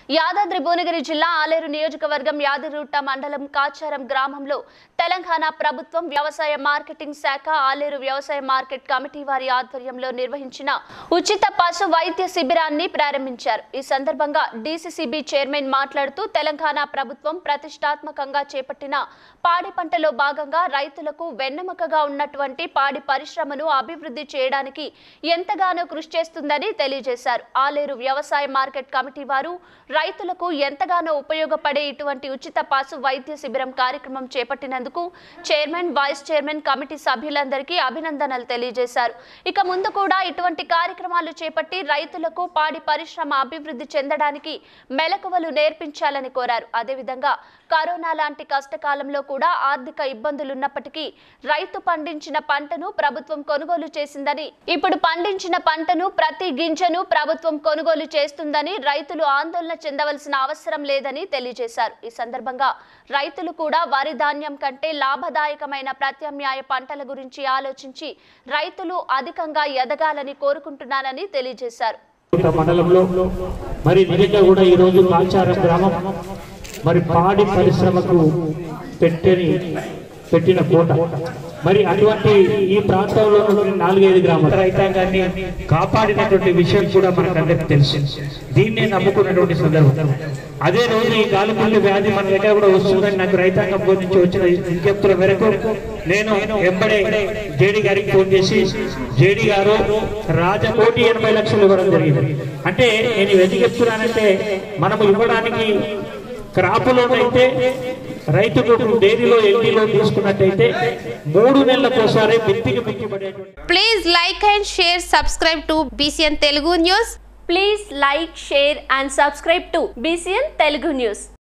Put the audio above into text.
యాదాద్రి భువనగిరి జిల్లా ఆలేరు నియోజకవర్గం యాదగిరిగుట్ట మండలం కాచారం గ్రామంలో తెలంగాణ ప్రభుత్వం వ్యవసాయ మార్కెటింగ్ శాఖ ఆలేరు వ్యవసాయ మార్కెట్ కమిటీ వారి ఆధ్వర్యంలో నిర్వహించిన ఉచిత పశు వైద్య శిబిరాన్ని ప్రారంభించారు। ఈ సందర్భంగా డీసీసీబీ చైర్మన్ మాట్లాడుతూ తెలంగాణ ప్రభుత్వం ప్రతిష్టాత్మకంగా చేపట్టిన పాడి పంటలో భాగంగా రైతులకు వెన్నెముకగా ఉన్నటువంటి పాడి పరిశ్రమను అభివృద్ధి చేయడానికి ఎంతగానో కృషి చేస్తుందని తెలియజేశారు। ఆలేరు వ్యవసాయ మార్కెట్ కమిటీ వారు రైతులకు ఎంతగానో ఉపయోగపడే ఇటువంటి ఉచిత పశు వైద్య శిబిరం కార్యక్రమం చేపట్టినందుకు చైర్మన్ వైస్ చైర్మన్ కమిటీ సభ్యులందరికీ అభినందనలు తెలియజేశారు। ఇక ముందు కూడా ఇటువంటి కార్యక్రమాలు చేపట్టి రైతులకు పాడి పరిశ్రమ అభివృద్ధి చెందడానికి మెలకువలు నేర్పించాలని కోరారు। అదేవిధంగా కరోనా లాంటి కష్టకాలంలో కూడా ఆర్థిక ఇబ్బందులు ఉన్నప్పటికీ రైతు పండించిన పంటను ప్రభుత్వం కొనుగోలు చేసిందని, ఇప్పుడు పండించిన పంటను ప్రతి గింజను ప్రభుత్వం కొనుగోలు చేస్తుందని, రైతులు ఆందోళన చెందవలసిన అవసరం లేదని తెలియజేశారు। ఈ సందర్భంగా రైతులు కూడా వరి ధాన్యం కంటే లాభదాయకమైన ప్రత్యామ్నాయ పంటల గురించి ఆలోచించి రైతులు అధికంగా ఎదగాలని కోరుకుంటున్నానని తెలియజేశారు। మండలంలో మరి నిజంగా కూడా ఈ రోజు కాచారం గ్రామం మరి పాడి పరిశ్రమకు పెట్టిన కోట। మరి అటువంటి ఈ ప్రాంతంలో 4-5 గ్రామాల రైతాంగాన్ని కాపాడినటువంటి విషయం కూడా మనకందరికీ తెలుసు। దీన్నే నమ్ముకున్నటువంటి సందర్భం అదే రోజు ఈ గాలిపల్లి వ్యాధి మన దగ్గర కూడా వస్తుందని నాకు రైతాంగం నుంచి వచ్చిన విజ్ఞప్తుల మేరకు నేను వెంబడే జేడీ గారికి ఫోన్ చేసి జేడీ గారు రాజకోటి 80 లక్షలు ఇవ్వడం జరిగింది। అంటే నేను ఎందుకు చెప్తున్నానంటే మనము ఇవ్వడానికి క్రాపులోనైతే రైతుకు డైరీలో ఎల్డీలో తీసుకున్నట్టయితే 3 నెలలకోసారి బిత్తికి పడేటువంటి। Please like and share subscribe to BCN Telugu News. Please like, share and subscribe to BCN Telugu News.